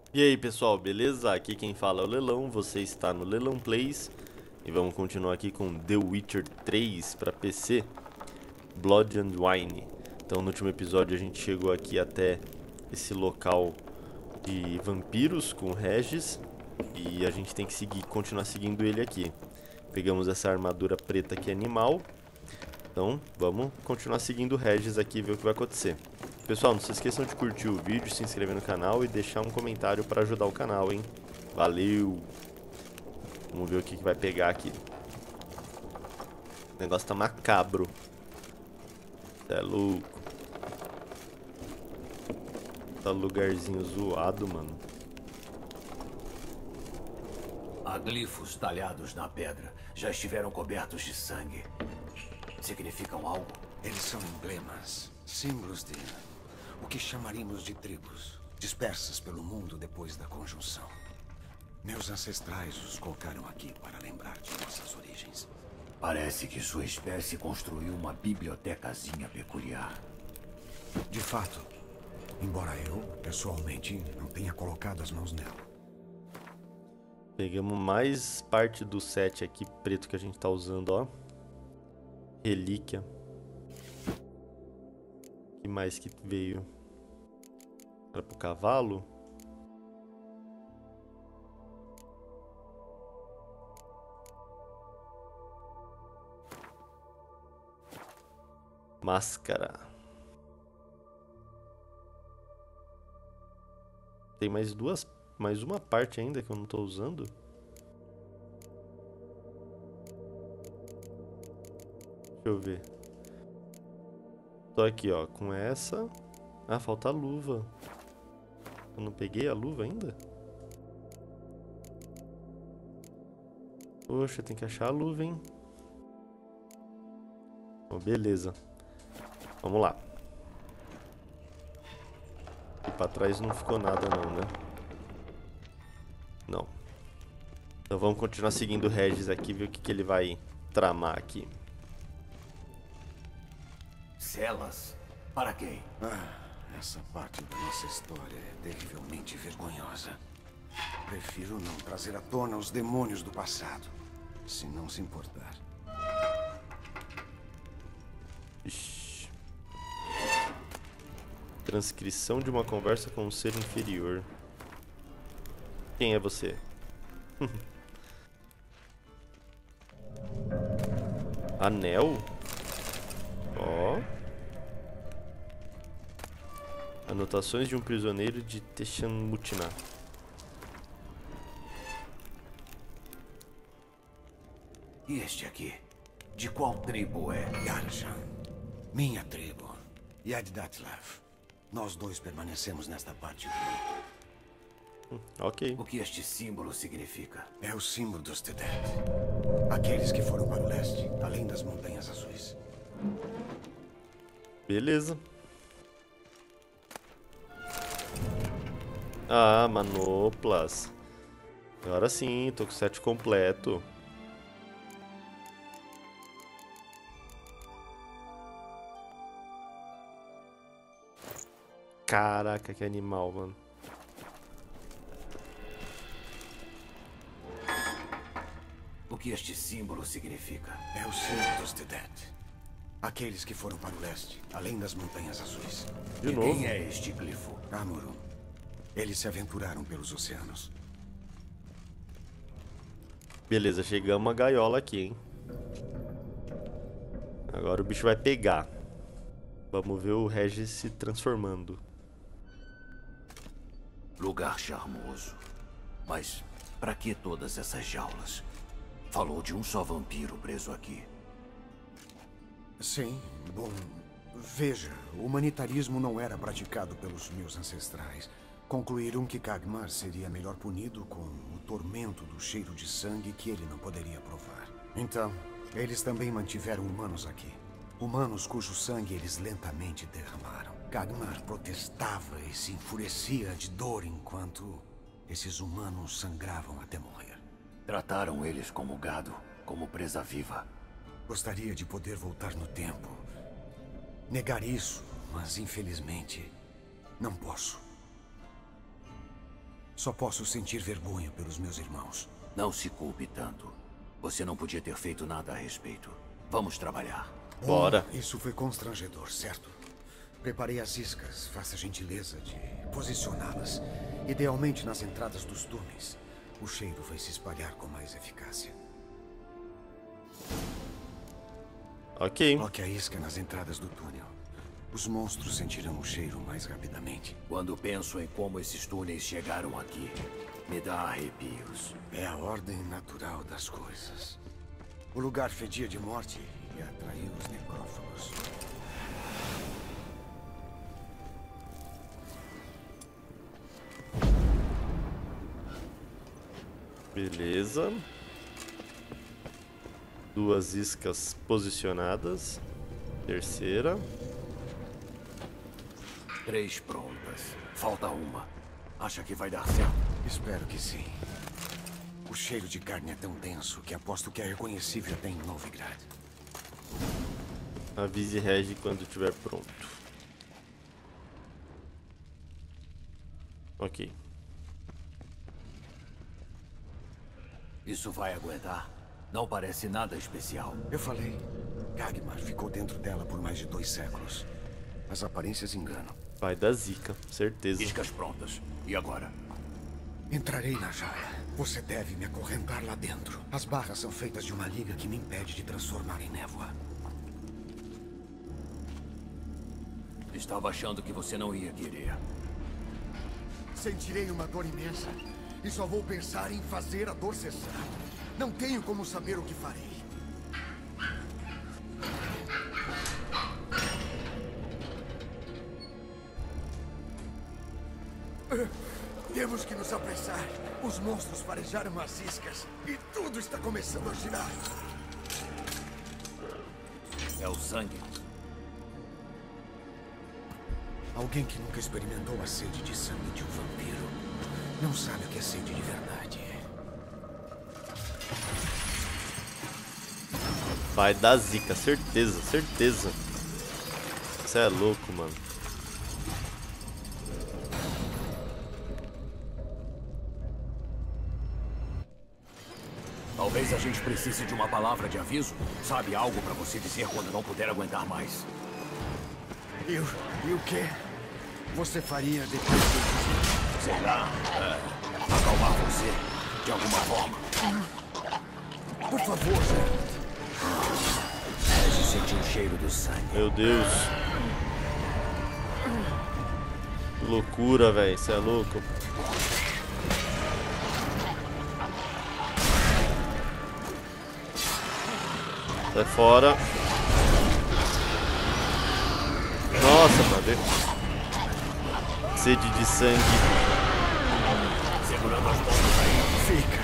E aí pessoal, beleza? Aqui quem fala é o Lelão, você está no Lelão Plays e vamos continuar aqui com The Witcher 3 para PC, Blood and Wine. Então no último episódio a gente chegou aqui até esse local de vampiros com o Regis e a gente tem que continuar seguindo ele aqui. Pegamos essa armadura preta aqui animal, então vamos continuar seguindo o Regis aqui e ver o que vai acontecer. Pessoal, não se esqueçam de curtir o vídeo, se inscrever no canal e deixar um comentário para ajudar o canal, hein? Valeu! Vamos ver o que vai pegar aqui. O negócio tá macabro. É louco. Tá lugarzinho zoado, mano. Há glifos talhados na pedra. Já estiveram cobertos de sangue. Significam algo? Eles são emblemas, símbolos de o que chamaríamos de tribos, dispersas pelo mundo depois da conjunção. Meus ancestrais os colocaram aqui para lembrar de nossas origens. Parece que sua espécie construiu uma bibliotecazinha peculiar. De fato, embora eu, pessoalmente, não tenha colocado as mãos nela. Pegamos mais parte do set aqui preto que a gente tá usando, ó. Relíquia. O que mais que veio? Era pro cavalo? Máscara. Tem mais uma parte ainda que eu não tô usando. Deixa eu ver. Tô aqui, ó, com essa. Ah, falta a luva. Eu não peguei a luva ainda? Poxa, tem que achar a luva, hein? Oh, beleza. Vamos lá. E pra trás não ficou nada não, né? Não. Então vamos continuar seguindo o Regis aqui, ver o que ele vai tramar aqui. Celas? Para quem? Essa parte da nossa história é terrivelmente vergonhosa. Prefiro não trazer à tona os demônios do passado, se não se importar. Ixi. Transcrição de uma conversa com um ser inferior. Quem é você? Anel? Ó. Anotações de um prisioneiro de Teshamutna. E este aqui? De qual tribo é? Yarshan, minha tribo, Yad-Dátlav. Nós dois permanecemos nesta parte do mundo. Ok. O que este símbolo significa? É o símbolo dos Tedet. Aqueles que foram para o leste, além das Montanhas Azuis. Beleza. Ah, manoplas. Agora sim, tô com o set completo. Caraca, que animal, mano. O que este símbolo significa? É o símbolo dos Tedet. Aqueles que foram para o leste, além das Montanhas Azuis. De E novo. quem é este glifo? Amurum. Eles se aventuraram pelos oceanos. Beleza, chegamos à gaiola aqui, hein. Agora o bicho vai pegar. Vamos ver o Regis se transformando. Lugar charmoso. Mas para que todas essas jaulas? Falou de um só vampiro preso aqui. Sim, bom... Veja, o humanitarismo não era praticado pelos meus ancestrais. Concluíram que Kagmar seria melhor punido com o tormento do cheiro de sangue que ele não poderia provar. Então, eles também mantiveram humanos aqui. Humanos cujo sangue eles lentamente derramaram. Kagmar protestava e se enfurecia de dor enquanto esses humanos sangravam até morrer. Trataram eles como gado, como presa viva. Gostaria de poder voltar no tempo. Negar isso, mas infelizmente não posso. Só posso sentir vergonha pelos meus irmãos. Não se culpe tanto. Você não podia ter feito nada a respeito. Vamos trabalhar. Bora. Isso foi constrangedor, certo? Preparei as iscas. Faça a gentileza de posicioná-las. Idealmente nas entradas dos túneis. O cheiro vai se espalhar com mais eficácia. Ok. Coloque a isca nas entradas do túnel. Os monstros sentirão o cheiro mais rapidamente. Quando penso em como esses túneis chegaram aqui, me dá arrepios. É a ordem natural das coisas. O lugar fedia de morte e atraiu os necrófagos. Beleza. 2 iscas posicionadas. Terceira. 3 prontas. Falta uma. Acha que vai dar certo? Espero que sim. O cheiro de carne é tão denso que aposto que é reconhecível até em Novigrad. Avise Regi quando estiver pronto. Ok. Isso vai aguentar? Não parece nada especial. Eu falei. Gagmar ficou dentro dela por mais de 2 séculos. As aparências enganam. Vai dar zica, certeza. Iscas prontas. E agora? Entrarei na jaula. Você deve me acorrentar lá dentro. As barras são feitas de uma liga que me impede de transformar em névoa. Estava achando que você não ia querer. Sentirei uma dor imensa. E só vou pensar em fazer a dor cessar. Não tenho como saber o que farei. Temos que nos apressar. Os monstros farejaram as iscas. E tudo está começando a girar. É o sangue. Alguém que nunca experimentou a sede de sangue de um vampiro não sabe o que é sede de verdade. Vai dar zica, certeza, certeza. Você é louco, mano. Talvez a gente precise de uma palavra de aviso. Sabe, algo pra você dizer quando não puder aguentar mais. E o quê? Você faria depois que... Sei lá, acalmar você, de alguma forma. Por favor, Geralt. Regi sentiu o cheiro do sangue. Meu Deus. Que loucura, velho. Você é louco. Sai fora. Nossa, mano. Sede de sangue. Segurando as pontas aí. Fica.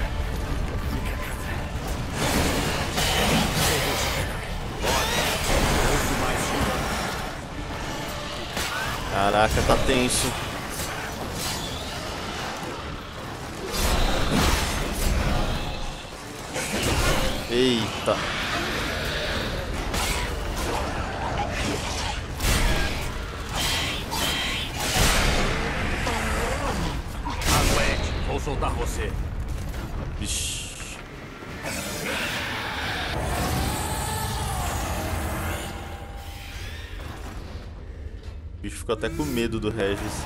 Caraca, tá tenso. Eita. Aguente, vou soltar você. Vixe. O bicho ficou até com medo do Regis.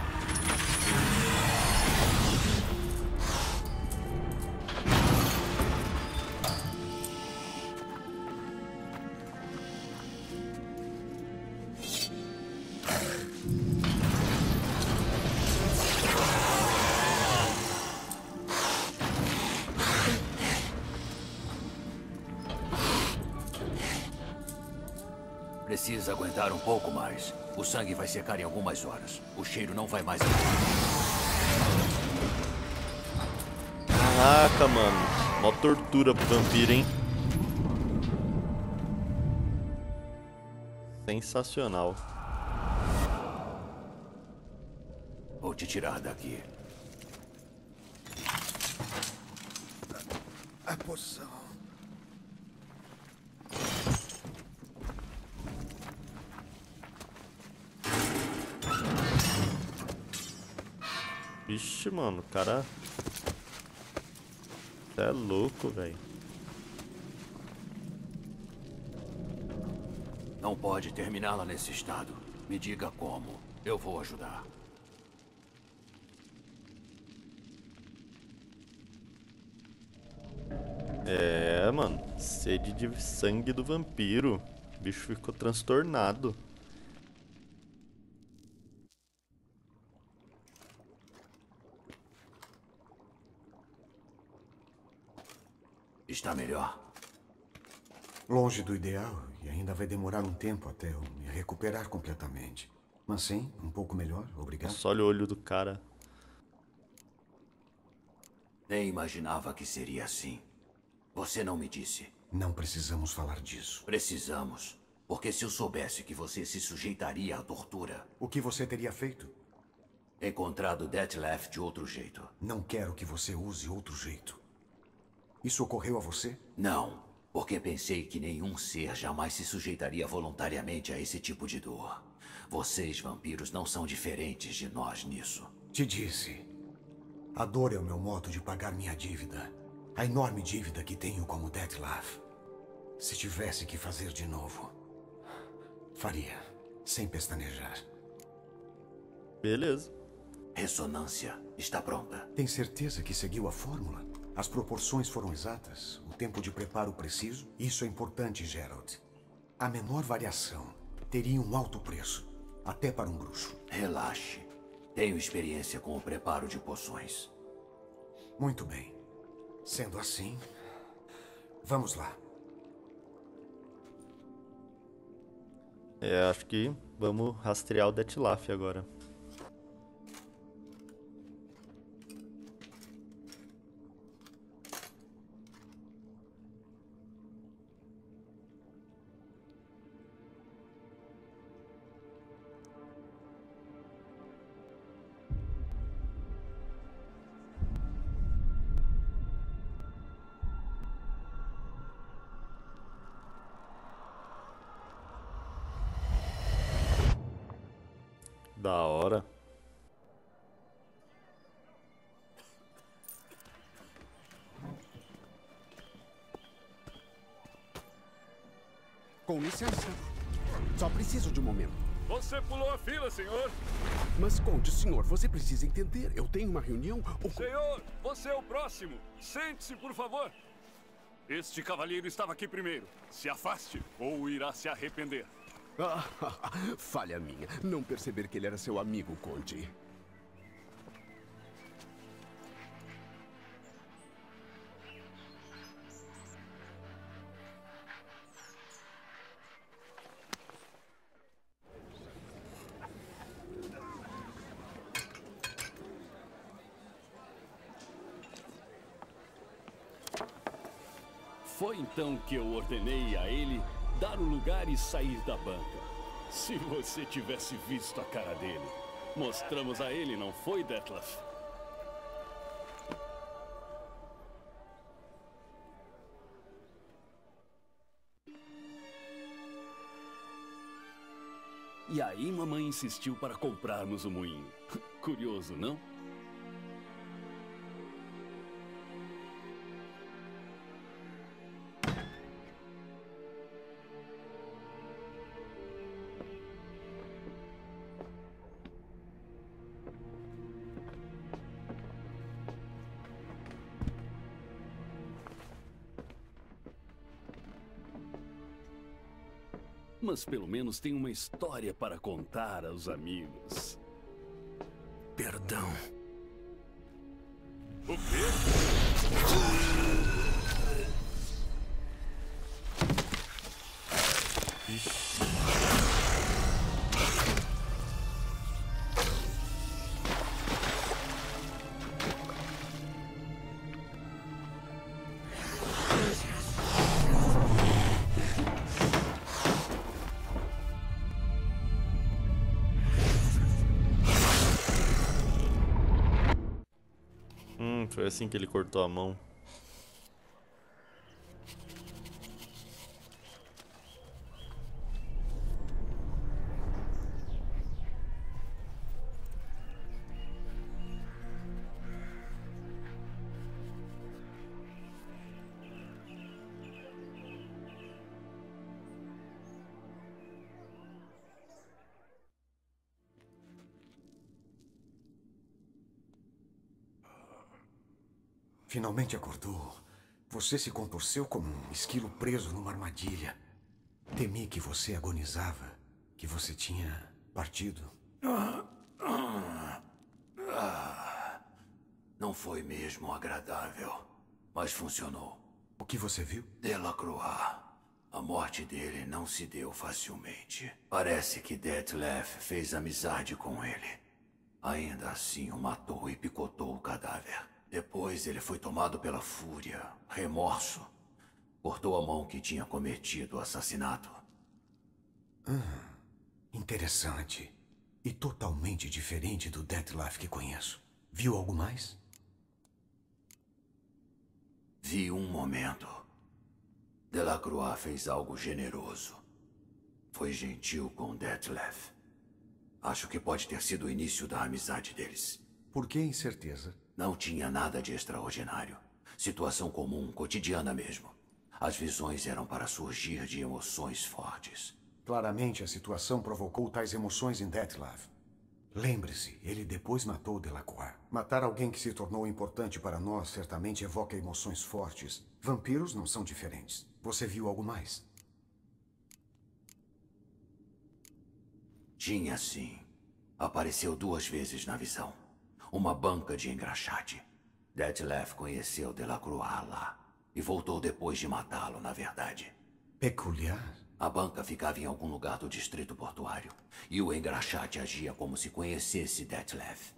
Precisa aguentar um pouco mais. O sangue vai secar em algumas horas. O cheiro não vai mais... Caraca, mano. Mó tortura pro vampiro, hein? Sensacional. Vou te tirar daqui. A poção. Vixe, mano, o cara... Você é louco, velho. Não pode terminá-la nesse estado. Me diga como. Eu vou ajudar. É, mano. Sede de sangue do vampiro. O bicho ficou transtornado. Está melhor? Longe do ideal, e ainda vai demorar um tempo até eu me recuperar completamente. Mas sim, um pouco melhor, obrigado. Só olha o olho do cara. Nem imaginava que seria assim. Você não me disse. Não precisamos falar disso. Precisamos. Porque se eu soubesse que você se sujeitaria à tortura... O que você teria feito? Encontrado Detlef de outro jeito. Não quero que você use outro jeito. Isso ocorreu a você? Não, porque pensei que nenhum ser jamais se sujeitaria voluntariamente a esse tipo de dor. Vocês, vampiros, não são diferentes de nós nisso. Te disse. A dor é o meu modo de pagar minha dívida. A enorme dívida que tenho como Detlef. Se tivesse que fazer de novo, faria, sem pestanejar. Beleza. Ressonância está pronta. Tem certeza que seguiu a fórmula? As proporções foram exatas? O tempo de preparo preciso? Isso é importante, Geralt. A menor variação teria um alto preço, até para um bruxo. Relaxe. Tenho experiência com o preparo de poções. Muito bem. Sendo assim, vamos lá. É, acho que vamos rastrear o Detlef agora. Da hora. Com licença. Só preciso de um momento. Você pulou a fila, senhor. Mas conte, senhor, você precisa entender. Eu tenho uma reunião... Senhor, você é o próximo. Sente-se, por favor. Este cavalheiro estava aqui primeiro. Se afaste ou irá se arrepender. Falha minha. Não perceber que ele era seu amigo, Conte. Foi então que eu ordenei a ele dar o lugar e sair da banca. Se você tivesse visto a cara dele. Mostramos a ele, não foi, Detlef? E aí mamãe insistiu para comprarmos o moinho. Curioso, não? Mas pelo menos tem uma história para contar aos amigos. Perdão. O quê? Foi assim que ele cortou a mão. Finalmente acordou. Você se contorceu como um esquilo preso numa armadilha. Temi que você agonizava, que você tinha partido. Não foi mesmo agradável, mas funcionou. O que você viu? Delacroix. A morte dele não se deu facilmente. Parece que Detlef fez amizade com ele. Ainda assim o matou e picotou o cadáver. Depois ele foi tomado pela fúria, remorso. Cortou a mão que tinha cometido o assassinato. Interessante. E totalmente diferente do Detlef que conheço. Viu algo mais? Vi um momento. Delacroix fez algo generoso. Foi gentil com Detlef. Acho que pode ter sido o início da amizade deles. Por que incerteza? Não tinha nada de extraordinário. Situação comum, cotidiana mesmo. As visões eram para surgir de emoções fortes. Claramente a situação provocou tais emoções em Detlef. Lembre-se, ele depois matou Delacroix. Matar alguém que se tornou importante para nós certamente evoca emoções fortes. Vampiros não são diferentes. Você viu algo mais? Tinha sim. Apareceu 2 vezes na visão. Uma banca de engraxate. Detlef conheceu Delacroix lá. E voltou depois de matá-lo, na verdade. Peculiar? A banca ficava em algum lugar do distrito portuário. E o engraxate agia como se conhecesse Detlef.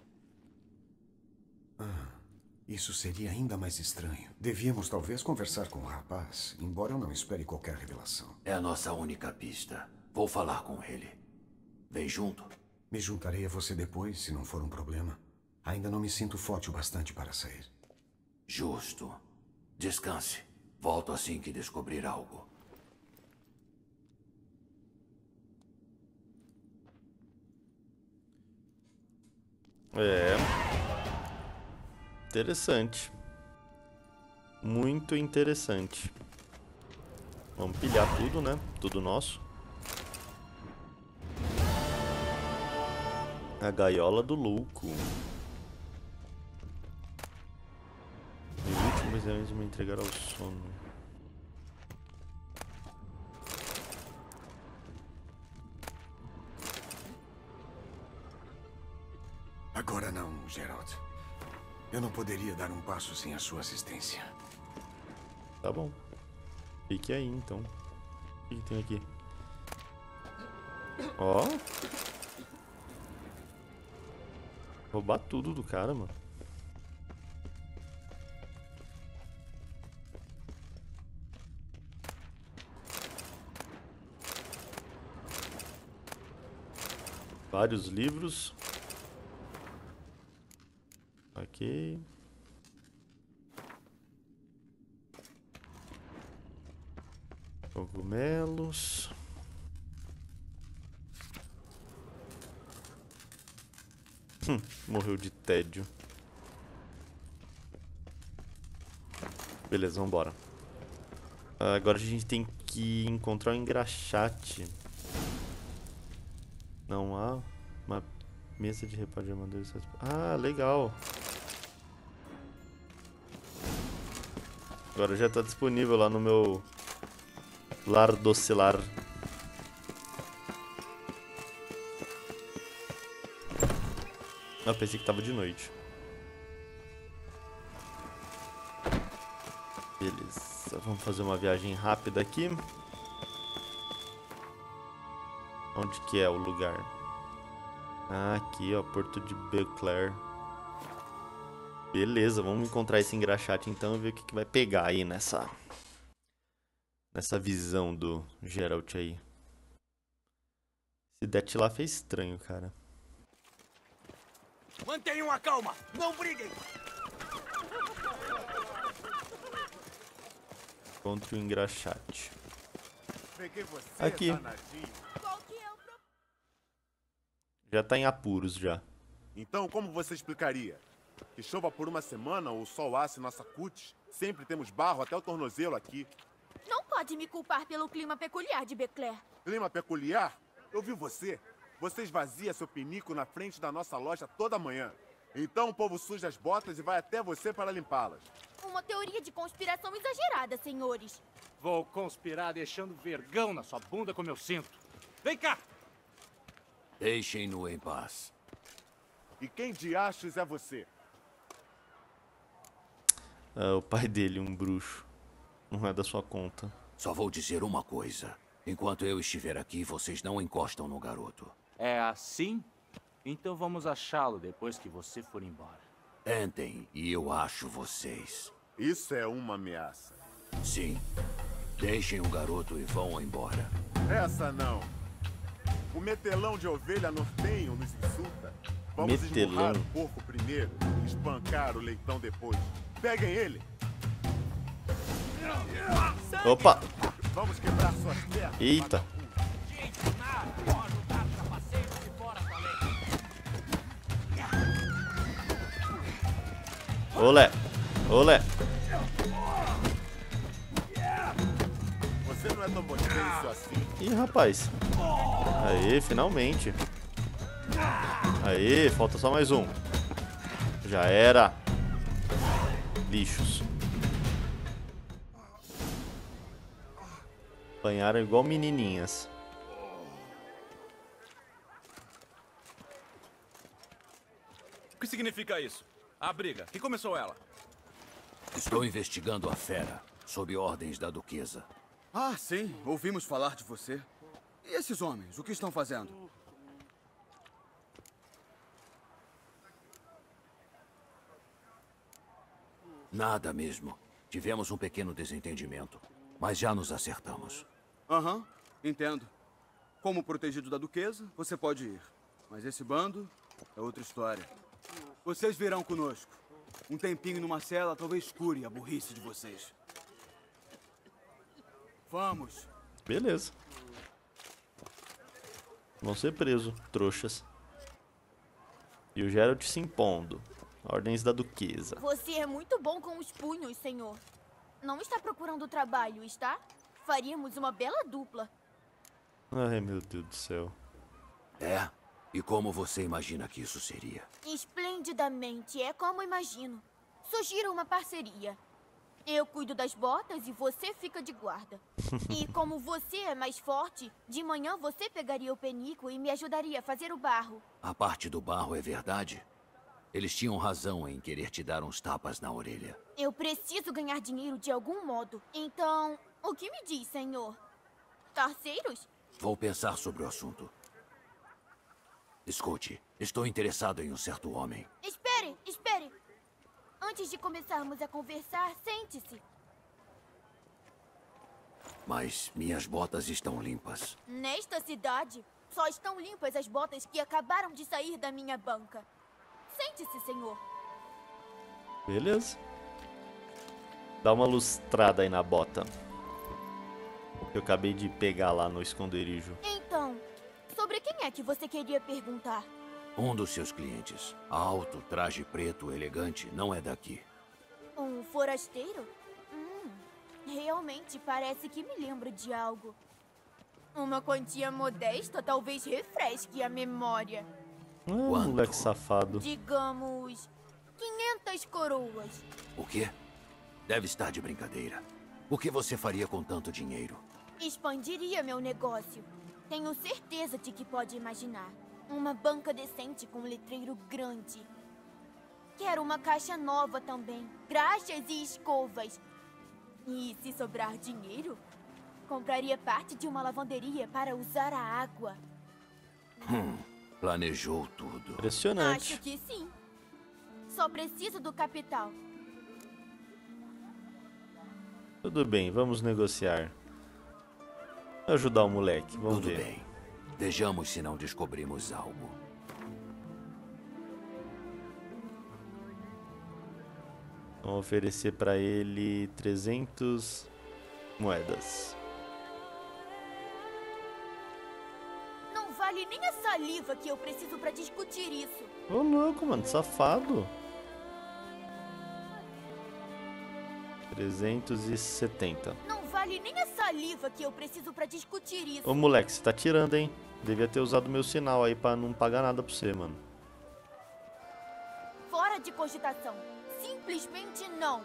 Isso seria ainda mais estranho. Devíamos talvez conversar com o rapaz, embora eu não espere qualquer revelação. É a nossa única pista. Vou falar com ele. Vem junto? Me juntarei a você depois, se não for um problema. Ainda não me sinto forte o bastante para sair. Justo. Descanse. Volto assim que descobrir algo. É. Interessante. Muito interessante. Vamos pilhar tudo, né? Tudo nosso. A gaiola do louco. Os últimos exames me entregaram ao sono. Agora não, Geralt. Eu não poderia dar um passo sem a sua assistência. Tá bom. Fique aí, então. O que tem aqui? Ó. Roubar tudo do cara, mano. Vários livros. Ok. Cogumelos. Morreu de tédio. Beleza, vambora. Agora a gente tem que encontrar um engraxate. Não há uma mesa de reparo de armadores. Ah, legal. Agora já tá disponível lá no meu lar docilar. Eu pensei que tava de noite. Beleza, vamos fazer uma viagem rápida aqui. Onde que é o lugar? Ah, aqui ó, Porto de Becler. Beleza, vamos encontrar esse engraxate então e ver o que vai pegar aí nessa visão do Geralt aí. Esse Detlef é estranho, cara. Mantenham a calma! Não briguem! Encontre o engraxate. Peguei você, aqui. danadinho. Qual que é o problema? Já tá em apuros já. Então, como você explicaria? Que chova por uma semana ou o sol asse nossa cutis? Sempre temos barro até o tornozelo aqui. Não pode me culpar pelo clima peculiar de Becler. Clima peculiar? Eu vi você. Você esvazia seu pinico na frente da nossa loja toda manhã. Então o povo suja as botas e vai até você para limpá-las. Uma teoria de conspiração exagerada, senhores. Vou conspirar deixando vergão na sua bunda como eu sinto. Vem cá! Deixem-no em paz. E quem diachos é você? O pai dele, um bruxo. Não é da sua conta. Só vou dizer uma coisa. Enquanto eu estiver aqui, vocês não encostam no garoto. É assim? Então vamos achá-lo depois que você for embora. Tentem e eu acho vocês. Isso é uma ameaça. Sim. Deixem o garoto e vão embora. Essa não. O metelão de ovelha nortenho nos insulta. Vamos Metelão. esmurrar o porco primeiro e espancar o leitão depois. Peguem ele. Opa! Vamos quebrar suas pernas. Eita! Olé! Olé! Você não é tão bonito assim. Ih, rapaz! Aê, finalmente! Aê, falta só mais um. Já era! Lixos. Apanharam igual menininhas. O que significa isso? A briga. Quem começou ela? Estou investigando a fera, sob ordens da duquesa. Ah, sim. Ouvimos falar de você. E esses homens, o que estão fazendo? Nada mesmo. Tivemos um pequeno desentendimento, mas já nos acertamos. Aham, entendo. Como protegido da duquesa, você pode ir. Mas esse bando é outra história. Vocês virão conosco. Um tempinho numa cela talvez cure a burrice de vocês. Vamos. Beleza. Vão ser presos, trouxas. E o Geralt se impondo. Ordens da duquesa. Você é muito bom com os punhos, senhor. Não está procurando trabalho, está? Faríamos uma bela dupla. Ai, meu Deus do céu. É? E como você imagina que isso seria? Esplendidamente, é como imagino. Sugiro uma parceria. Eu cuido das botas e você fica de guarda. E como você é mais forte, de manhã você pegaria o penico e me ajudaria a fazer o barro. A parte do barro é verdade? Eles tinham razão em querer te dar uns tapas na orelha. Eu preciso ganhar dinheiro de algum modo. Então, o que me diz, senhor? Parceiros? Vou pensar sobre o assunto. Escute, estou interessado em um certo homem. Espere, espere. Antes de começarmos a conversar, sente-se. Mas minhas botas estão limpas. Nesta cidade, só estão limpas as botas que acabaram de sair da minha banca. Sente-se, senhor. Beleza. Dá uma lustrada aí na bota. Eu acabei de pegar lá no esconderijo. Então, sobre quem é que você queria perguntar? Um dos seus clientes. Alto, traje preto, elegante, não é daqui. Um forasteiro? Realmente parece que me lembra de algo. Uma quantia modesta talvez refresque a memória. Quanto? Moleque safado. Digamos, 500 coroas. O quê? Deve estar de brincadeira. O que você faria com tanto dinheiro? Expandiria meu negócio. Tenho certeza de que pode imaginar. Uma banca decente com um letreiro grande. Quero uma caixa nova também. Graxas e escovas. E se sobrar dinheiro, compraria parte de uma lavanderia para usar a água. Planejou tudo. Impressionante. Acho que sim. Só preciso do capital. Tudo bem, vamos negociar. Ajudar o moleque, vamos Tudo ver. bem. Vejamos se não descobrimos algo. Vamos oferecer pra ele 300 moedas. Não vale nem a saliva que eu preciso para discutir isso. Ô louco, mano, safado. 370. Não vale nem a saliva que eu preciso para discutir isso. Ô moleque, você tá tirando, hein? Devia ter usado meu sinal aí pra não pagar nada pra você, mano. Nada de cogitação. Simplesmente não.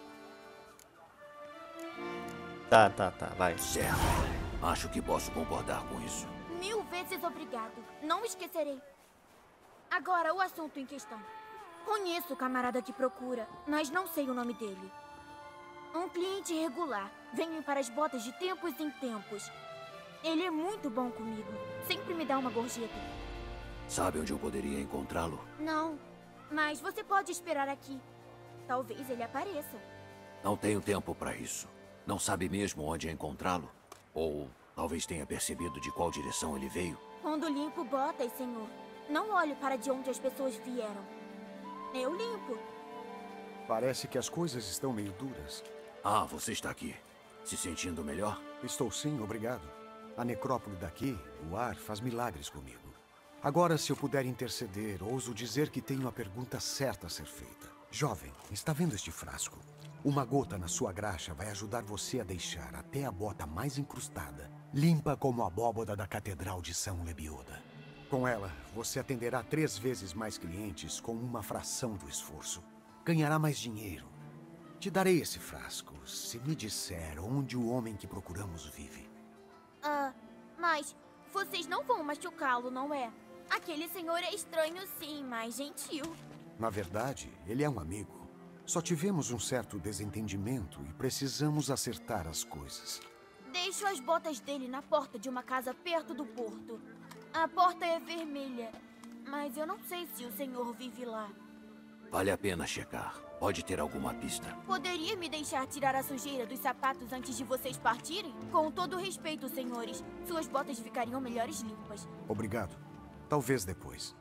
Tá, vai. Certo. Acho que posso concordar com isso. 1000 vezes obrigado. Não esquecerei. Agora, o assunto em questão. Conheço o camarada que procura, mas não sei o nome dele. Um cliente regular. Vem limpar as botas de tempos em tempos. Ele é muito bom comigo. Sempre me dá uma gorjeta. Sabe onde eu poderia encontrá-lo? Não, mas você pode esperar aqui. Talvez ele apareça. Não tenho tempo para isso. Não sabe mesmo onde encontrá-lo? Ou talvez tenha percebido de qual direção ele veio? Quando limpo botas, senhor, não olho para de onde as pessoas vieram. Eu limpo. Parece que as coisas estão meio duras. Ah, você está aqui. Se sentindo melhor? Estou sim, obrigado. A necrópole daqui, o ar, faz milagres comigo. Agora, se eu puder interceder, ouso dizer que tenho a pergunta certa a ser feita. Jovem, está vendo este frasco? Uma gota na sua graxa vai ajudar você a deixar até a bota mais incrustada, limpa como a abóboda da Catedral de São Lebioda. Com ela, você atenderá 3 vezes mais clientes com uma fração do esforço. Ganhará mais dinheiro. Te darei esse frasco, se me disser onde o homem que procuramos vive. Mas vocês não vão machucá-lo, não é? Aquele senhor é estranho sim, mas gentil. Na verdade, ele é um amigo. Só tivemos um certo desentendimento e precisamos acertar as coisas. Deixo as botas dele na porta de uma casa perto do porto. A porta é vermelha, mas eu não sei se o senhor vive lá. Vale a pena checar. Pode ter alguma pista. Poderia me deixar tirar a sujeira dos sapatos antes de vocês partirem? Com todo respeito, senhores, suas botas ficariam melhores limpas. Obrigado. Talvez depois.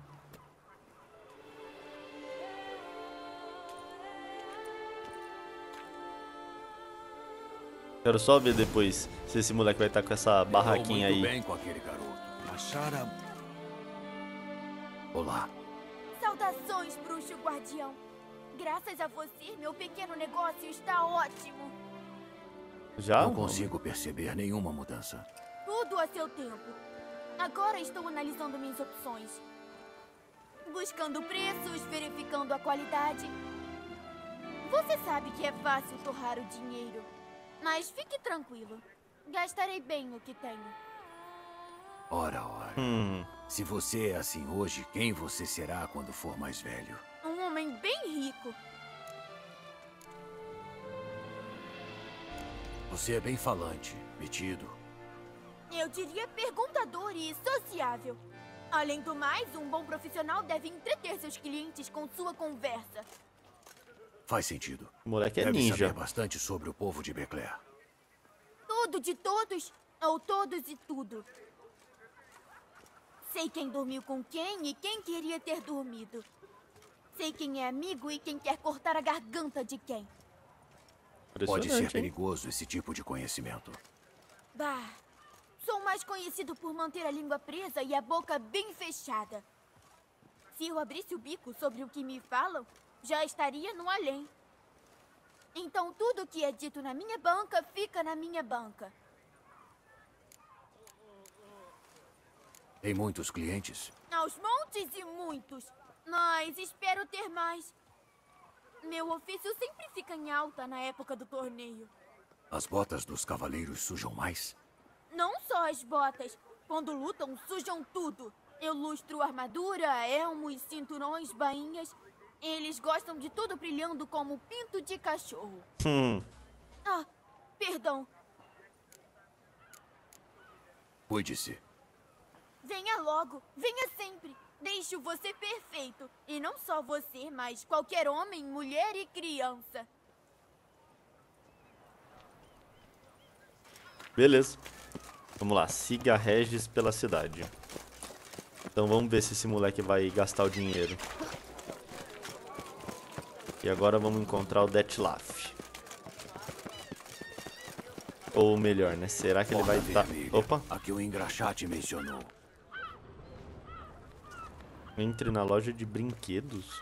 Quero só ver depois se esse moleque vai estar com essa barraquinha aí. Muito bem com aquele garoto. Achara... Olá. Saudações, bruxo guardião. Graças a você, meu pequeno negócio está ótimo. Já? Não consigo perceber nenhuma mudança. Tudo a seu tempo. Agora estou analisando minhas opções. Buscando preços, verificando a qualidade. Você sabe que é fácil torrar o dinheiro. Mas fique tranquilo. Gastarei bem o que tenho. Ora. Se você é assim hoje, quem você será quando for mais velho? Um homem bem rico. Você é bem falante, metido. Eu diria perguntador e sociável. Além do mais, um bom profissional deve entreter seus clientes com sua conversa. Faz sentido. O moleque é Deve ninja. saber bastante sobre o povo de Becler. Tudo de todos, ou todos e tudo. Sei quem dormiu com quem e quem queria ter dormido. Sei quem é amigo e quem quer cortar a garganta de quem. Pode ser perigoso esse tipo de conhecimento. Bah, sou mais conhecido por manter a língua presa e a boca bem fechada. Se eu abrisse o bico sobre o que me falam, já estaria no além. Então tudo o que é dito na minha banca fica na minha banca. Tem muitos clientes? Aos montes e muitos. Mas espero ter mais. Meu ofício sempre fica em alta na época do torneio. As botas dos cavaleiros sujam mais? Não só as botas. Quando lutam, sujam tudo. Eu lustro armadura, elmos, cinturões, bainhas. Eles gostam de tudo brilhando como pinto de cachorro. Ah, perdão. Cuide-se. Venha logo, venha sempre. Deixo você perfeito. E não só você, mas qualquer homem, mulher e criança. Beleza. Vamos lá, siga Regis pela cidade. Então vamos ver se esse moleque vai gastar o dinheiro. E agora vamos encontrar o Detlef. Ou melhor, né? Será que ele vai estar... Opa! Aqui o engraxate mencionou. Entre na loja de brinquedos.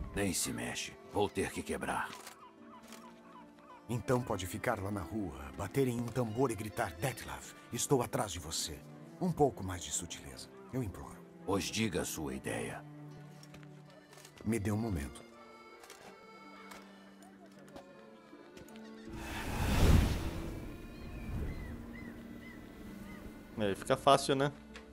Nem se mexe. Vou ter que quebrar. Então pode ficar lá na rua, bater em um tambor e gritar: Dettlaff, estou atrás de você. Um pouco mais de sutileza, eu imploro. Pois diga a sua ideia. Me dê um momento. Aí fica fácil, né?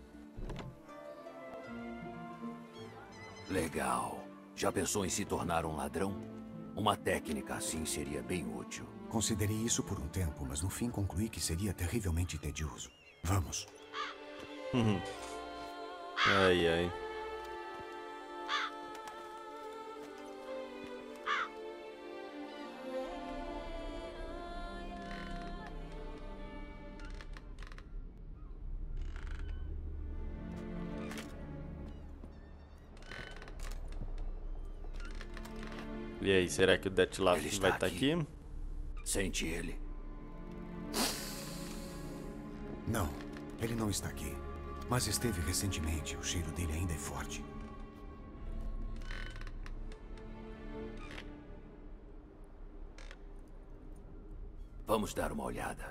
Legal. Já pensou em se tornar um ladrão? Uma técnica assim seria bem útil. Considerei isso por um tempo, mas no fim concluí que seria terrivelmente tedioso. Vamos. Ai, ai. E aí, será que o Dettlaff Ele está vai estar aqui? Sente ele. Não, ele não está aqui. Mas esteve recentemente. O cheiro dele ainda é forte. Vamos dar uma olhada.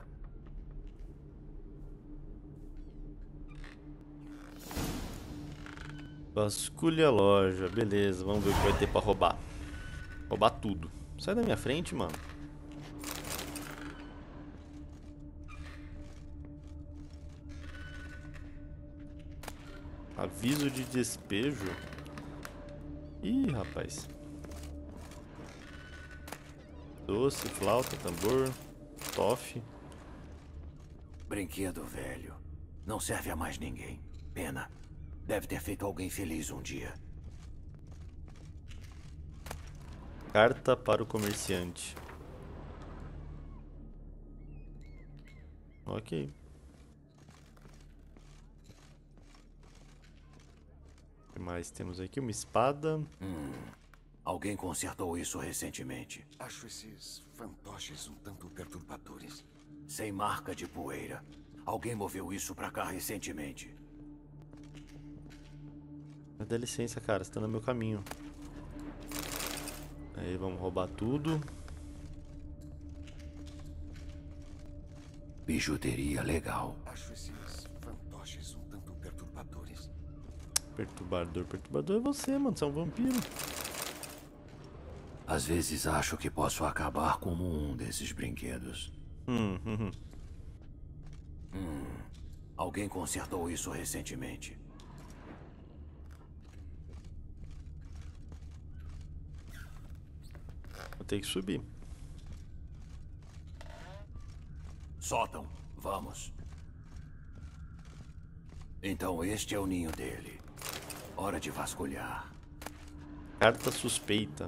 Vasculha a loja, beleza, vamos ver o que vai ter pra roubar. Roubar tudo. Sai da minha frente, mano. Aviso de despejo. Ih, rapaz. Doce, flauta, tambor, tofe. Brinquedo velho. Não serve a mais ninguém. Pena. Deve ter feito alguém feliz um dia. Carta para o comerciante. Ok. O que mais temos aqui? Uma espada. Alguém consertou isso recentemente. Acho esses fantoches um tanto perturbadores. Sem marca de poeira. Alguém moveu isso pra cá recentemente. Mas dá licença, cara, você tá no meu caminho. Aí, vamos roubar tudo. Bijuteria legal. Acho esses fantoches um tanto perturbadores. Perturbador é você, mano, você é um vampiro. Às vezes acho que posso acabar como um desses brinquedos. Alguém consertou isso recentemente. Vou ter que subir. Sótão, vamos. Então este é o ninho dele. Hora de vasculhar. Carta suspeita.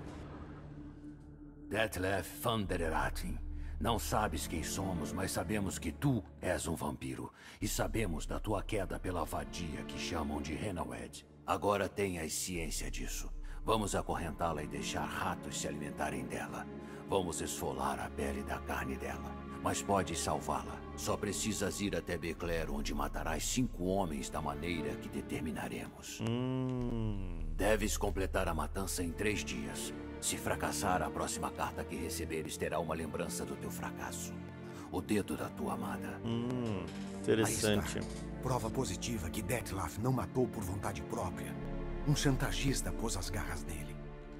Detlef van der Ratten. Não sabes quem somos, mas sabemos que tu és um vampiro. E sabemos da tua queda pela vadia que chamam de Henawed. Agora tenhas ciência disso. Vamos acorrentá-la e deixar ratos se alimentarem dela. Vamos esfolar a pele da carne dela. Mas podes salvá-la. Só precisas ir até Becler, onde matarás 5 homens da maneira que determinaremos. Deves completar a matança em 3 dias. Se fracassar, a próxima carta que receberes terá uma lembrança do teu fracasso. O dedo da tua amada. Interessante. Aí está. Prova positiva que Dettlaff não matou por vontade própria. Um chantagista pôs as garras nele.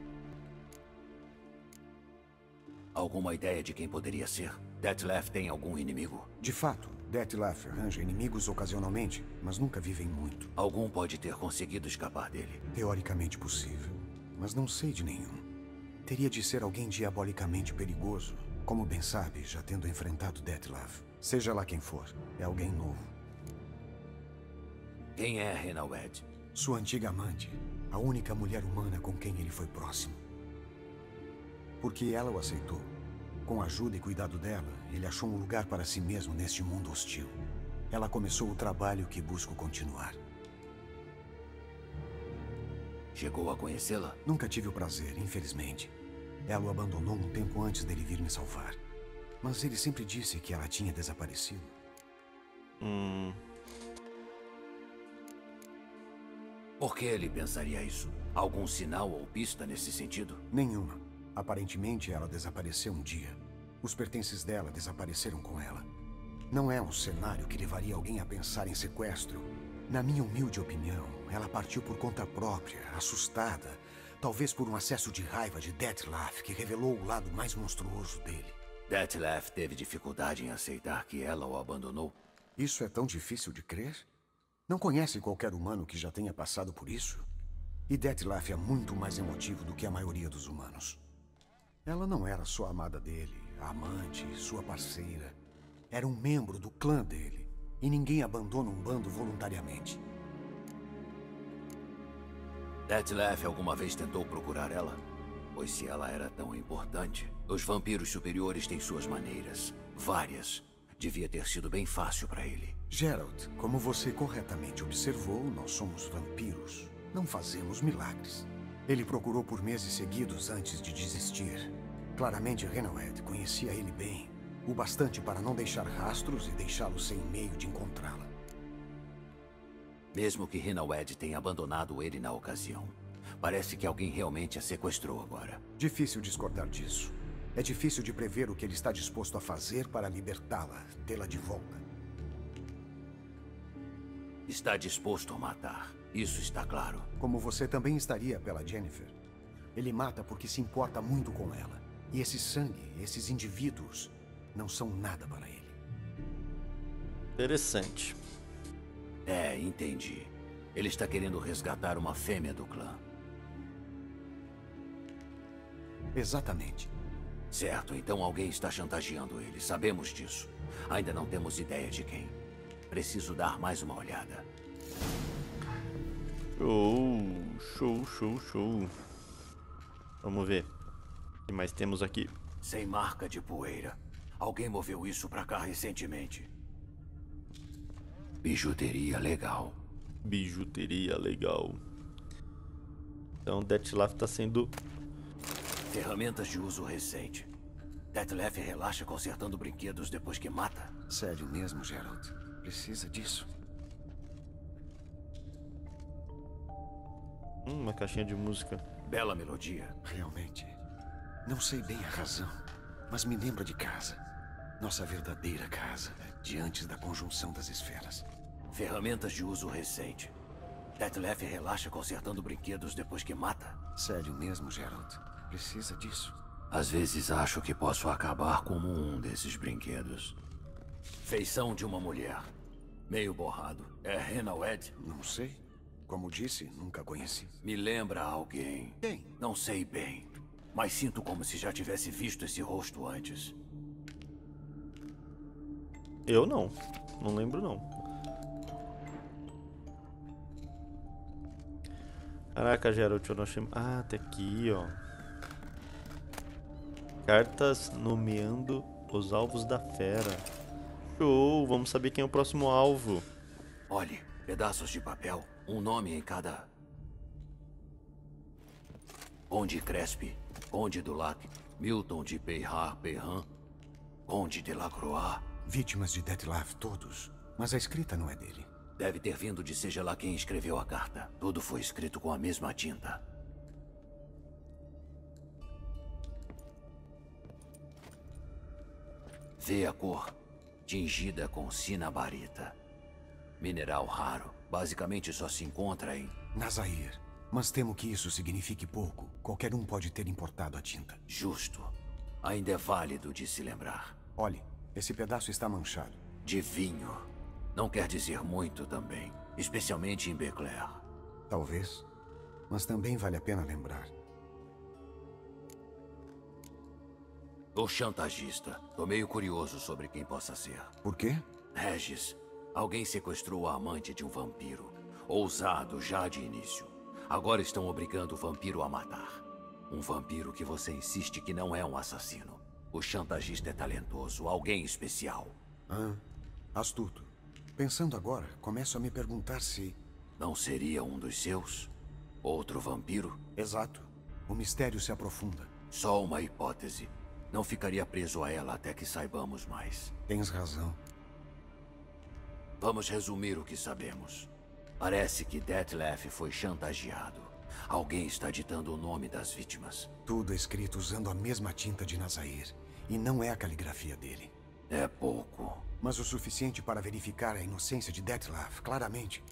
Alguma ideia de quem poderia ser? Detlef tem algum inimigo? De fato, Dettlaff arranja inimigos ocasionalmente, mas nunca vivem muito. Algum pode ter conseguido escapar dele. Teoricamente possível, mas não sei de nenhum. Teria de ser alguém diabolicamente perigoso, como bem sabe, já tendo enfrentado Dettlaff. Seja lá quem for, é alguém novo. Quem é Henawed? Sua antiga amante, a única mulher humana com quem ele foi próximo. Porque ela o aceitou. Com a ajuda e cuidado dela, ele achou um lugar para si mesmo neste mundo hostil. Ela começou o trabalho que busco continuar. Chegou a conhecê-la? Nunca tive o prazer, infelizmente. Ela o abandonou um tempo antes dele vir me salvar. Mas ele sempre disse que ela tinha desaparecido. Por que ele pensaria isso? Algum sinal ou pista nesse sentido? Nenhuma. Aparentemente, ela desapareceu um dia. Os pertences dela desapareceram com ela. Não é um cenário que levaria alguém a pensar em sequestro. Na minha humilde opinião, ela partiu por conta própria, assustada. Talvez por um acesso de raiva de Dettlaff, que revelou o lado mais monstruoso dele. Dettlaff teve dificuldade em aceitar que ela o abandonou? Isso é tão difícil de crer? Não conhece qualquer humano que já tenha passado por isso? E Dettlaff é muito mais emotivo do que a maioria dos humanos. Ela não era só amada dele, a amante, sua parceira. Era um membro do clã dele. E ninguém abandona um bando voluntariamente. Dettlaff alguma vez tentou procurar ela? Pois se ela era tão importante, os vampiros superiores têm suas maneiras. Várias. Devia ter sido bem fácil para ele. Geralt, como você corretamente observou, nós somos vampiros. Não fazemos milagres. Ele procurou por meses seguidos antes de desistir. Claramente, Rhenawedd conhecia ele bem. O bastante para não deixar rastros e deixá-lo sem meio de encontrá-la. Mesmo que Rhenawedd tenha abandonado ele na ocasião, parece que alguém realmente a sequestrou agora. Difícil discordar disso. É difícil de prever o que ele está disposto a fazer para libertá-la, tê-la de volta. Está disposto a matar. Isso está claro. Como você também estaria pela Yennefer. Ele mata porque se importa muito com ela. E esse sangue, esses indivíduos, não são nada para ele. Interessante. É, entendi. Ele está querendo resgatar uma fêmea do clã. Exatamente. Certo, então alguém está chantageando ele. Sabemos disso. Ainda não temos ideia de quem. Preciso dar mais uma olhada. Show. Vamos ver. O que mais temos aqui? Sem marca de poeira. Alguém moveu isso pra cá recentemente. Bijuteria legal. Bijuteria legal. Então Dettlaff tá sendo... Ferramentas de uso recente. Dettlaff relaxa consertando brinquedos depois que mata? Sério mesmo, Geralt? Precisa disso? Uma caixinha de música. Bela melodia. Realmente. Não sei bem a razão, mas me lembra de casa. Nossa verdadeira casa, diante da conjunção das esferas. Ferramentas de uso recente. Dettlaff relaxa consertando brinquedos depois que mata? Sério mesmo, Geralt? Precisa disso? Às vezes acho que posso acabar como um desses brinquedos. Feição de uma mulher. Meio borrado. É Rhenawedd? Não sei. Como disse, nunca conheci. Me lembra alguém. Quem? Não sei bem. Mas sinto como se já tivesse visto esse rosto antes. Eu não. Não lembro, não. Caraca, Geralt, eu não achei... Ah, tá aqui, ó. Cartas nomeando os alvos da fera. Show! Vamos saber quem é o próximo alvo. Olhe, pedaços de papel. Um nome em cada... Conde Crespi, Conde do Lac, Milton de Peyrat-Perrin, Conde de Lacroix. Vítimas de Dettlaff todos. Mas a escrita não é dele. Deve ter vindo de seja lá quem escreveu a carta. Tudo foi escrito com a mesma tinta. Vê a cor. Tingida com cinabarita. Mineral raro. Basicamente só se encontra em... Nazair. Mas temo que isso signifique pouco. Qualquer um pode ter importado a tinta. Justo. Ainda é válido de se lembrar. Olhe, esse pedaço está manchado. De vinho. Não quer dizer muito também. Especialmente em Becler. Talvez. Mas também vale a pena lembrar. O chantagista. Tô meio curioso sobre quem possa ser. Por quê? Regis. Alguém sequestrou a amante de um vampiro. Ousado já de início. Agora estão obrigando o vampiro a matar. Um vampiro que você insiste que não é um assassino. O chantagista é talentoso, alguém especial. Ah, astuto. Pensando agora, começo a me perguntar se... Não seria um dos seus? Outro vampiro? Exato. O mistério se aprofunda. Só uma hipótese. Não ficaria preso a ela até que saibamos mais. Tens razão. Vamos resumir o que sabemos. Parece que Detlef foi chantageado. Alguém está ditando o nome das vítimas. Tudo é escrito usando a mesma tinta de Nazair. E não é a caligrafia dele. É pouco. Mas o suficiente para verificar a inocência de Detlef, claramente.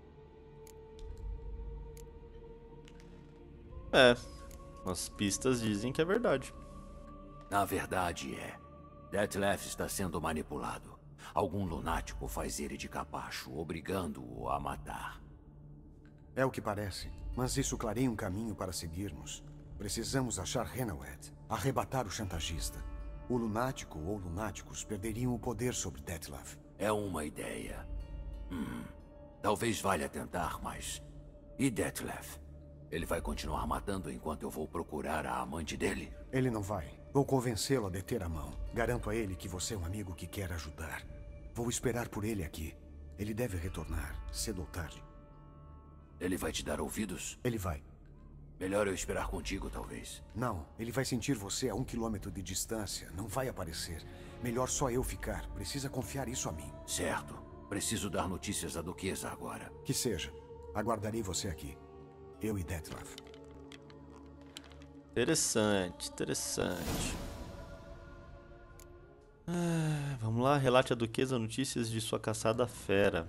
É, as pistas dizem que é verdade. Na verdade é. Detlef está sendo manipulado. Algum lunático faz ele de capacho, obrigando-o a matar. É o que parece. Mas isso clareia um caminho para seguirmos. Precisamos achar Henawed, arrebatar o chantagista. O lunático ou lunáticos perderiam o poder sobre Detlef. É uma ideia. Talvez valha tentar, mas... E Detlef? Ele vai continuar matando enquanto eu vou procurar a amante dele? Ele não vai. Vou convencê-lo a deter a mão. Garanto a ele que você é um amigo que quer ajudar. Vou esperar por ele aqui. Ele deve retornar, cedo ou tarde. Ele vai te dar ouvidos? Ele vai. Melhor eu esperar contigo, talvez. Não, ele vai sentir você a 1 quilômetro de distância. Não vai aparecer. Melhor só eu ficar. Precisa confiar isso a mim. Certo. Preciso dar notícias à Duquesa agora. Que seja. Aguardarei você aqui. Eu e Detlef. Interessante, interessante. Vamos lá, relate a Duquesa notícias de sua caçada fera.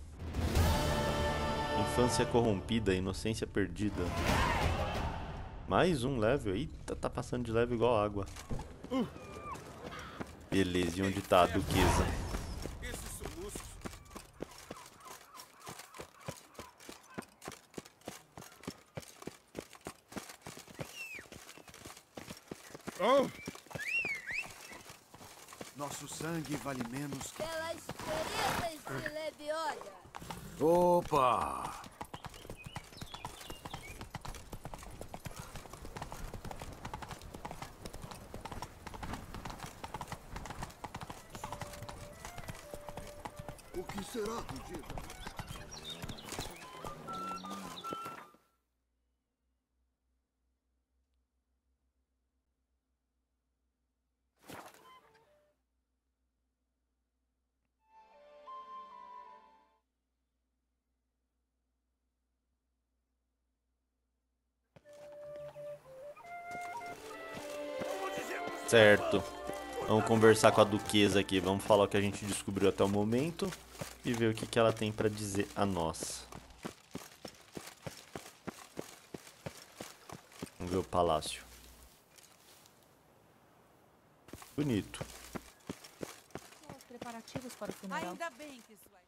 Infância corrompida, inocência perdida. Mais um level. Eita, tá passando de level igual água. Beleza, e onde tá a Duquesa? Nosso sangue vale menos... Pelas feridas de Lebioda. Opa! O que será, Vegeta? Certo. Vamos conversar com a Duquesa aqui. Vamos falar o que a gente descobriu até o momento e ver o que ela tem pra dizer a nós. Vamos ver o palácio. Bonito. Os preparativos para o funeral. Ainda bem que isso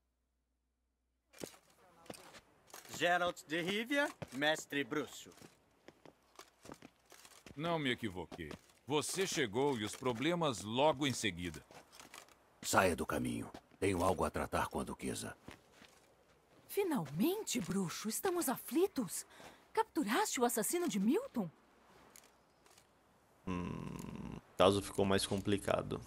é... Geralt de Rivia, mestre bruxo. Não me equivoquei. Você chegou e os problemas logo em seguida. Saia do caminho. Tenho algo a tratar com a Duquesa. Finalmente, bruxo. Estamos aflitos. Capturaste o assassino de Milton? O caso ficou mais complicado.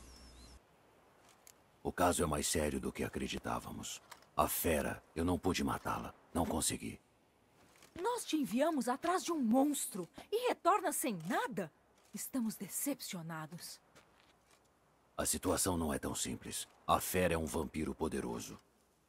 O caso é mais sério do que acreditávamos. A fera, eu não pude matá-la. Não consegui. Nós te enviamos atrás de um monstro e retorna sem nada? Estamos decepcionados. A situação não é tão simples. A fera é um vampiro poderoso.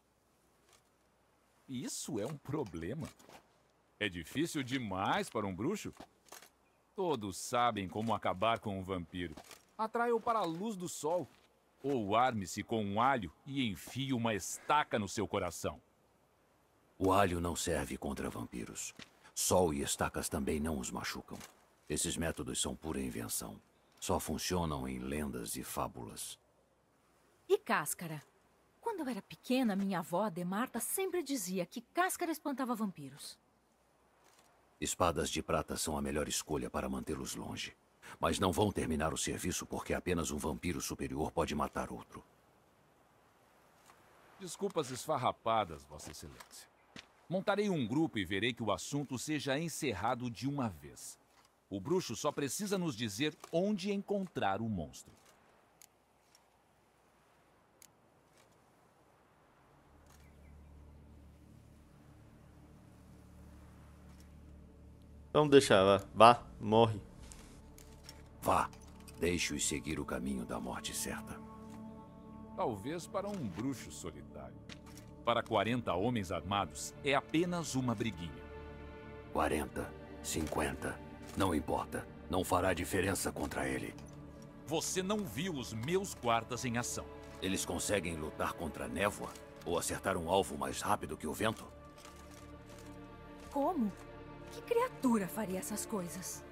Isso é um problema. É difícil demais para um bruxo. Todos sabem como acabar com um vampiro. Atraia-o para a luz do sol. Ou arme-se com um alho e enfie uma estaca no seu coração. O alho não serve contra vampiros. Sol e estacas também não os machucam. Esses métodos são pura invenção. Só funcionam em lendas e fábulas. E Cáscara? Quando eu era pequena, minha avó, Demarta, sempre dizia que Cáscara espantava vampiros. Espadas de prata são a melhor escolha para mantê-los longe. Mas não vão terminar o serviço porque apenas um vampiro superior pode matar outro. Desculpas esfarrapadas, Vossa Excelência. Montarei um grupo e verei que o assunto seja encerrado de uma vez. O bruxo só precisa nos dizer onde encontrar o monstro. Vamos deixar, vá, morre. Vá, deixe-os seguir o caminho da morte certa. Talvez para um bruxo solitário. Para 40 homens armados, é apenas uma briguinha. 40, 50, não importa. Não fará diferença contra ele. Você não viu os meus guardas em ação. Eles conseguem lutar contra a névoa? Ou acertar um alvo mais rápido que o vento? Como? Que criatura faria essas coisas?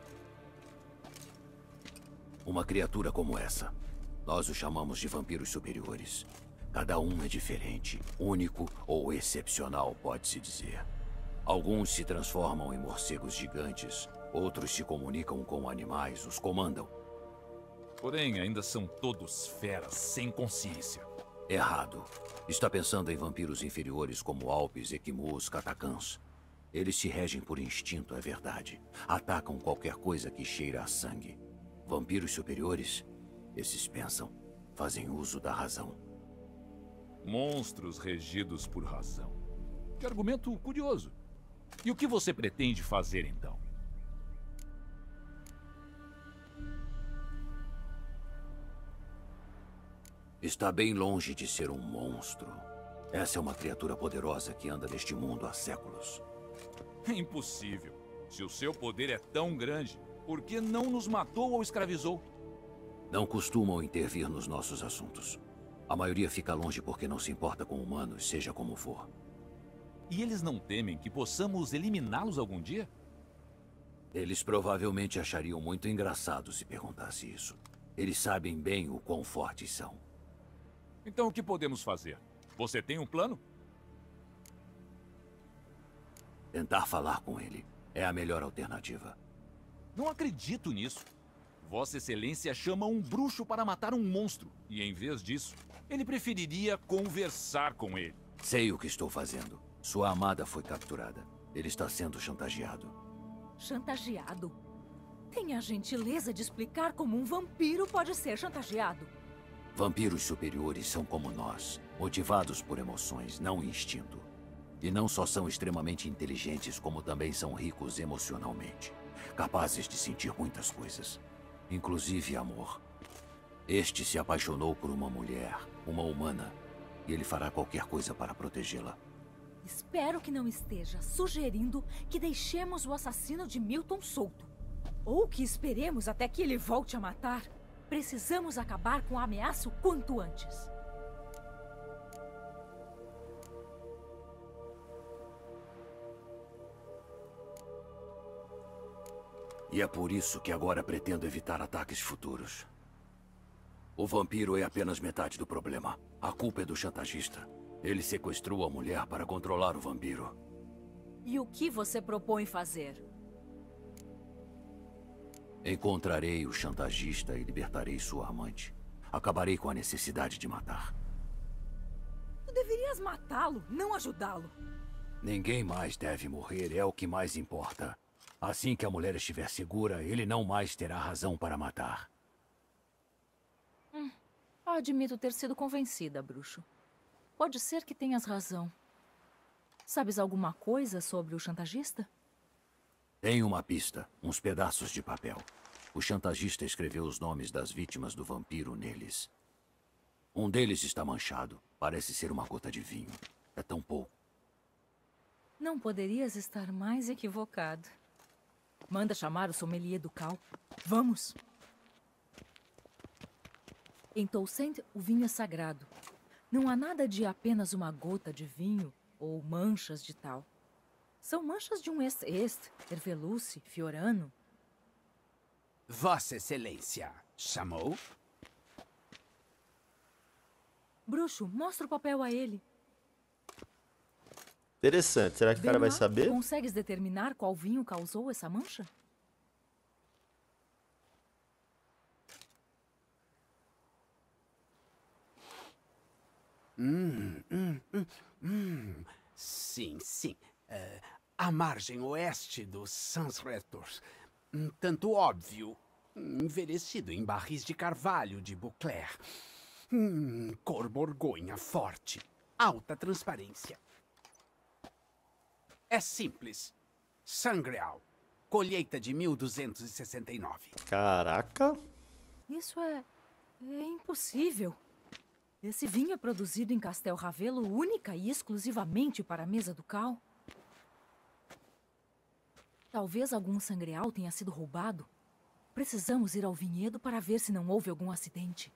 Uma criatura como essa. Nós os chamamos de vampiros superiores. Cada um é diferente, único ou excepcional, pode-se dizer. Alguns se transformam em morcegos gigantes, outros se comunicam com animais, os comandam. Porém, ainda são todos feras, sem consciência. Errado. Está pensando em vampiros inferiores como Alpes, Equimus, Catacãs. Eles se regem por instinto, é verdade. Atacam qualquer coisa que cheira a sangue. Vampiros superiores, esses pensam, fazem uso da razão. Monstros regidos por razão. Que argumento curioso. E o que você pretende fazer, então? Está bem longe de ser um monstro. Essa é uma criatura poderosa que anda neste mundo há séculos. É impossível. Se o seu poder é tão grande, por que não nos matou ou escravizou? Não costumam intervir nos nossos assuntos. A maioria fica longe porque não se importa com humanos, seja como for. E eles não temem que possamos eliminá-los algum dia? Eles provavelmente achariam muito engraçado se perguntasse isso. Eles sabem bem o quão fortes são. Então o que podemos fazer? Você tem um plano? Tentar falar com ele é a melhor alternativa. Não acredito nisso. Vossa Excelência chama um bruxo para matar um monstro. E em vez disso, ele preferiria conversar com ele. Sei o que estou fazendo. Sua amada foi capturada. Ele está sendo chantageado. Chantageado? Tenha a gentileza de explicar como um vampiro pode ser chantageado. Vampiros superiores são como nós, motivados por emoções, não instinto. E não só são extremamente inteligentes, como também são ricos emocionalmente. Capazes de sentir muitas coisas, inclusive amor. Este se apaixonou por uma mulher, uma humana, e ele fará qualquer coisa para protegê-la. Espero que não esteja sugerindo que deixemos o assassino de Milton solto. Ou que esperemos até que ele volte a matar. Precisamos acabar com a ameaça o quanto antes. E é por isso que agora pretendo evitar ataques futuros. O vampiro é apenas metade do problema. A culpa é do chantagista. Ele sequestrou a mulher para controlar o vampiro. E o que você propõe fazer? Encontrarei o chantagista e libertarei sua amante. Acabarei com a necessidade de matar. Tu deverias matá-lo, não ajudá-lo. Ninguém mais deve morrer, é o que mais importa. Assim que a mulher estiver segura, ele não mais terá razão para matar. Admito ter sido convencida, bruxo. Pode ser que tenhas razão. Sabes alguma coisa sobre o chantagista? Tem uma pista, uns pedaços de papel. O chantagista escreveu os nomes das vítimas do vampiro neles. Um deles está manchado. Parece ser uma gota de vinho. É tão pouco. Não poderias estar mais equivocado. Manda chamar o sommelier do cal. Vamos! Em Toussaint, o vinho é sagrado. Não há nada de apenas uma gota de vinho ou manchas de tal. São manchas de um est, Erveluce, Fiorano. Vossa Excelência chamou? Bruxo, mostra o papel a ele. Interessante. Será que o cara vai saber? Consegues determinar qual vinho causou essa mancha? Sim, sim. A margem oeste dos Sans-Retors. Tanto óbvio. Envelhecido em barris de carvalho de Beauclair. Cor borgonha forte. Alta transparência. É simples. Sangreal. Colheita de 1269. Caraca. Isso é impossível. Esse vinho é produzido em Castel Ravelo única e exclusivamente para a mesa ducal? Talvez algum sangreal tenha sido roubado. Precisamos ir ao vinhedo para ver se não houve algum acidente.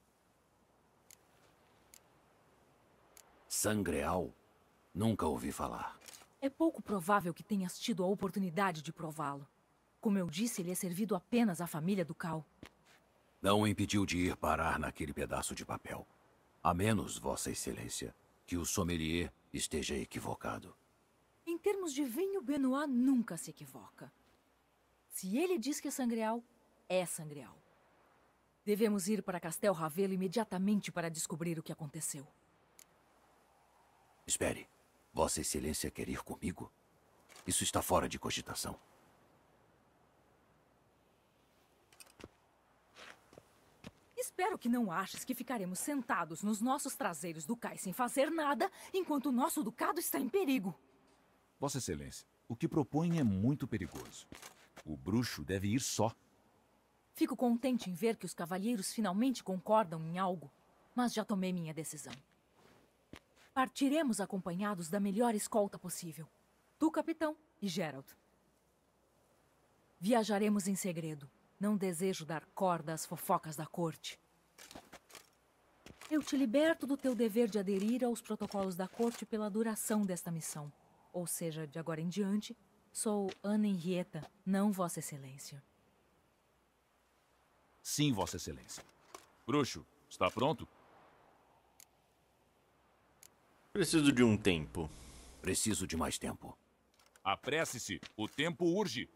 Sangreal? Nunca ouvi falar. É pouco provável que tenhas tido a oportunidade de prová-lo. Como eu disse, ele é servido apenas à família ducal. Não o impediu de ir parar naquele pedaço de papel. A menos, Vossa Excelência, que o sommelier esteja equivocado. Em termos de vinho, Benoit nunca se equivoca. Se ele diz que é sangreal, é sangreal. Devemos ir para Castel Ravelo imediatamente para descobrir o que aconteceu. Espere. Vossa Excelência quer ir comigo? Isso está fora de cogitação. Espero que não aches que ficaremos sentados nos nossos traseiros ducais sem fazer nada, enquanto o nosso ducado está em perigo. Vossa Excelência, o que propõe é muito perigoso. O bruxo deve ir só. Fico contente em ver que os cavalheiros finalmente concordam em algo, mas já tomei minha decisão. Partiremos acompanhados da melhor escolta possível. Tu, capitão, e Gerald. Viajaremos em segredo. Não desejo dar corda às fofocas da corte. Eu te liberto do teu dever de aderir aos protocolos da corte pela duração desta missão. Ou seja, de agora em diante, sou Ana Henrietta, não Vossa Excelência. Sim, Vossa Excelência. Bruxo, está pronto? Preciso de um tempo. Preciso de mais tempo. Apresse-se, o tempo urge.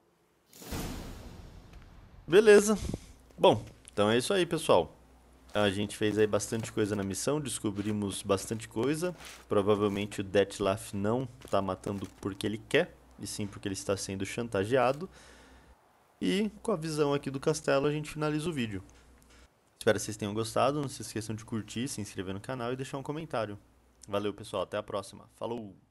Beleza. Bom, então é isso aí, pessoal. A gente fez aí bastante coisa na missão, descobrimos bastante coisa. Provavelmente o Dettlaff não tá matando porque ele quer, e sim porque ele está sendo chantageado. E com a visão aqui do castelo a gente finaliza o vídeo. Espero que vocês tenham gostado, não se esqueçam de curtir, se inscrever no canal e deixar um comentário. Valeu, pessoal, até a próxima. Falou!